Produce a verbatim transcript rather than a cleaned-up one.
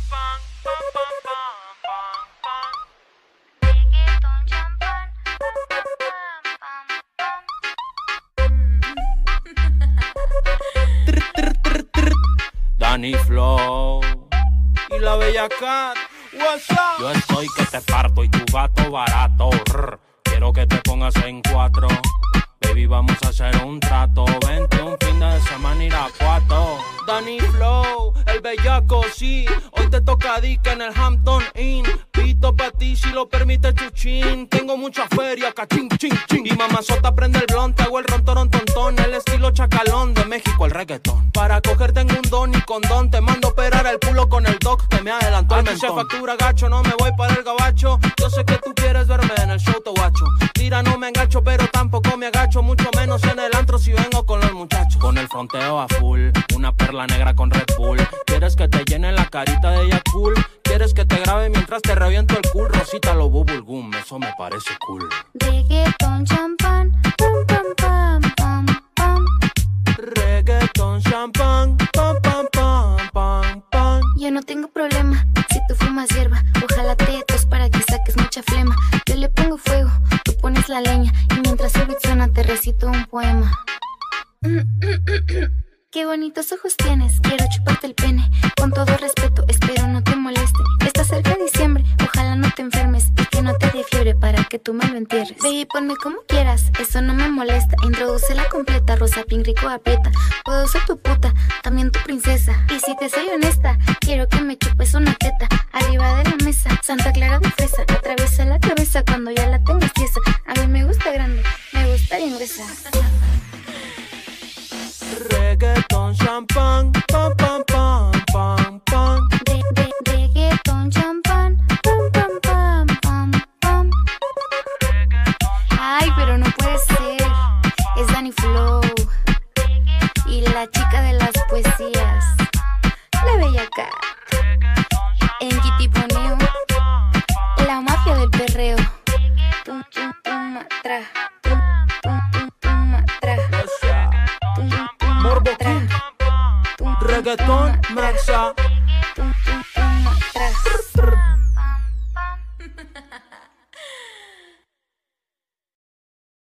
Danny Flow y la bella Cat. What's up? Yo estoy que te parto y tu gato barato. Rrr. Quiero que te pongas en cuatro. Baby, vamos a hacer un trato. Vente un fin de semana Irapuato. Danny Flow, el bellaco, sí. Hoy te toca dica en el Hampton Inn. Pito pa' ti si lo permite Chuchín. Tengo mucha feria, cachín, ching, ching. Y mamazota prende el blon, te hago el rontorón tontón. El estilo chacalón de México, el reggaetón. Para coger tengo un don y condón. Te mando a operar el culo con el doc que me adelantó el mentón. Se factura gacho, no me voy para el gabacho. Yo sé que tú quieres verme en el show, te guacho. Tira, no me engancho, pero tampoco me agacho. Mucho menos en el antro si vengo con los muchachos. Con el fronteo a full, una perla negra con Red Bull. ¿Quieres que te llene la carita de ella cool? ¿Quieres que te grabe mientras te reviento el cool? Rosita lo bubble gum, eso me parece cool. Reggaeton, champán, pam, pam, pam, pam, pam. Reggaeton, champán, pam, pam, pam, pam, pam. Yo no tengo problema si tú fumas hierba. Ojalá te tos para que saques mucha flema. Yo le pongo fuego, tú pones la leña. Y mientras el beat suena te recito un poema. Qué bonitos ojos tienes, quiero chuparte el pene. Con todo respeto, espero no te moleste. Está cerca de diciembre, ojalá no te enfermes. Y que no te dé fiebre para que tú me lo entierres. Baby, ponme como quieras, eso no me molesta. Introdúcela completa, rosa, pink, rico, aprieta. Puedo ser tu puta, también tu princesa. Y si te soy honesta, quiero que me chupes una teta. Arriba de la mesa, Santa Clara de fresa. Atraviesa la cabeza cuando ya la tengas tiesa. A mí me gusta grande, me gusta bien gruesa. Reggaeton, champán, pam, pam, pam, pam, pam. De, de, reggaeton, champán, pam, pam, pam, pam, pam. Ay, pero no puede ser. Es Danny Flow y la chica de las poesías, la bella Cat. En Kitiponeo, la mafia del perreo. Tum, tum, tum, tra. Tum, tum, tum, tum, tra. Morbo King, Reggaeton, Maxa.